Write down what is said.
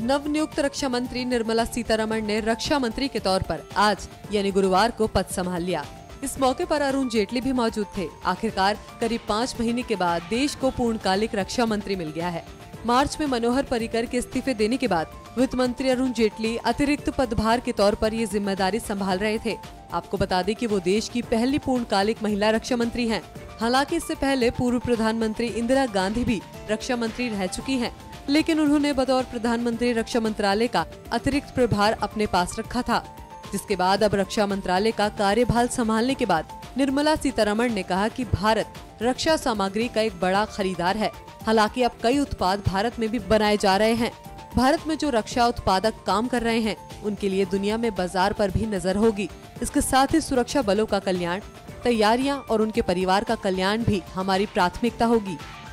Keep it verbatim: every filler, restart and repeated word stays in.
नवनियुक्त रक्षा मंत्री निर्मला सीतारमण ने रक्षा मंत्री के तौर पर आज यानी गुरुवार को पद संभाल लिया। इस मौके पर अरुण जेटली भी मौजूद थे। आखिरकार करीब पाँच महीने के बाद देश को पूर्णकालिक रक्षा मंत्री मिल गया है। मार्च में मनोहर पर्रिकर के इस्तीफे देने के बाद वित्त मंत्री अरुण जेटली अतिरिक्त पदभार के तौर पर ये जिम्मेदारी संभाल रहे थे। आपको बता दें कि वो देश की पहली पूर्णकालिक महिला रक्षा मंत्री हैं। हालांकि इससे पहले पूर्व प्रधानमंत्री इंदिरा गांधी भी रक्षा मंत्री रह चुकी हैं, लेकिन उन्होंने बतौर प्रधानमंत्री रक्षा मंत्रालय का अतिरिक्त प्रभार अपने पास रखा था। जिसके बाद अब रक्षा मंत्रालय का कार्यभार संभालने के बाद निर्मला सीतारमण ने कहा कि भारत रक्षा सामग्री का एक बड़ा खरीदार है। हालांकि अब कई उत्पाद भारत में भी बनाए जा रहे हैं। भारत में जो रक्षा उत्पादक काम कर रहे हैं उनके लिए दुनिया में बाजार पर भी नजर होगी। इसके साथ ही सुरक्षा बलों का कल्याण, तैयारियां और उनके परिवार का कल्याण भी हमारी प्राथमिकता होगी।